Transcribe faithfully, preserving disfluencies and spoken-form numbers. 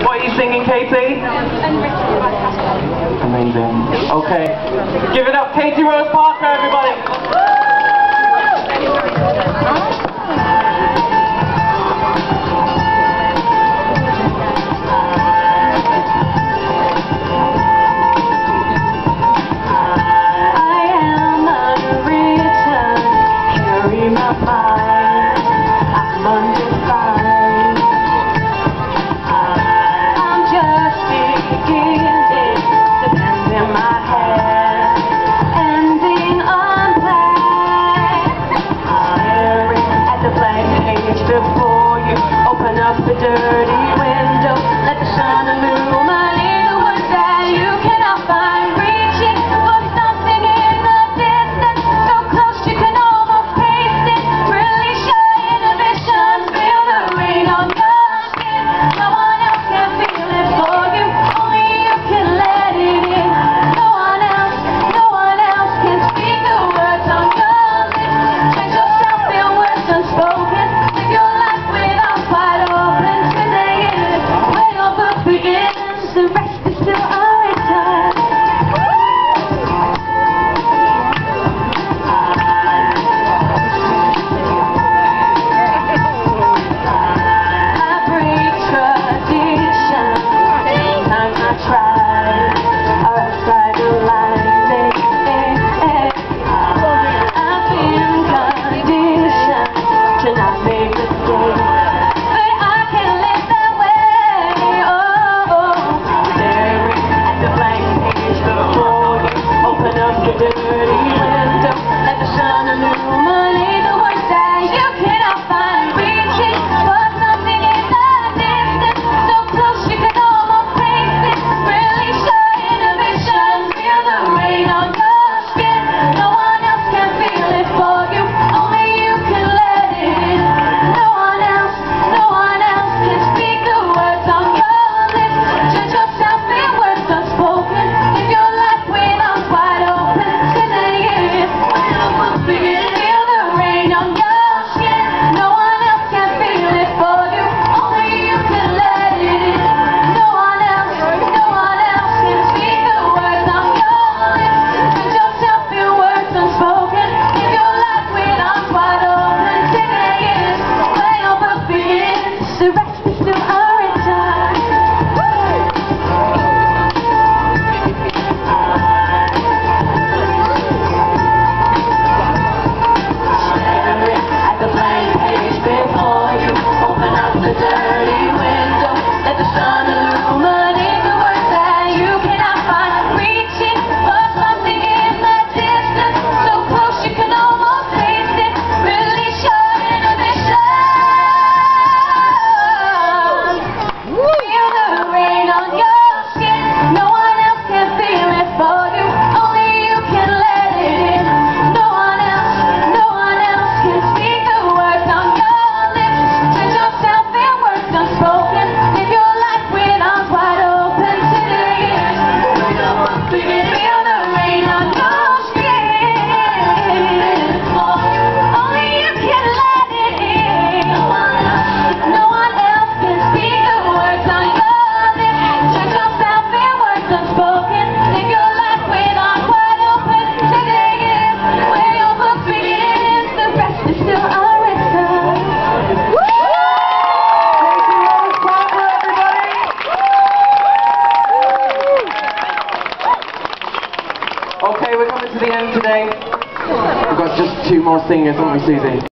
What are you singing, Katie? Amazing. Okay. Give it up, Katie Rose Parker, everybody. Before you open up the dirty window, let the sun illuminate the words that you cannot find. Reaching for something in the distance, so close you can almost taste it. Release your inhibitions, feel the rain on your skin. No one else can feel it for you, only you can let it in. No one else, no one else can speak the words on your lips. Let yourself feel words unspoken. The rest is still unwritten. I break tradition. Sometimes I try. Outside the line, I've been conditioned to not make mistakes. Dirty window, let the sun illuminate the words that you cannot find. Reaching for something in the distance, so close you can almost taste it. Release your inhibitions, feel the rain on your skin. No one else can feel it for you, only you can let it in. No one else, no one else can speak the words on your lips. Judge yourself in words unspoken. Live your life with arms wide open. The rest is still unwritten. At the blank page before you, open up the dirty window, let the sun illuminate the words that you cannot find. Reaching for something in the distance, so close you can almost taste it. Release your inhibition. Okay, we're coming to the end today. We've got just two more singers, haven't we, Susie?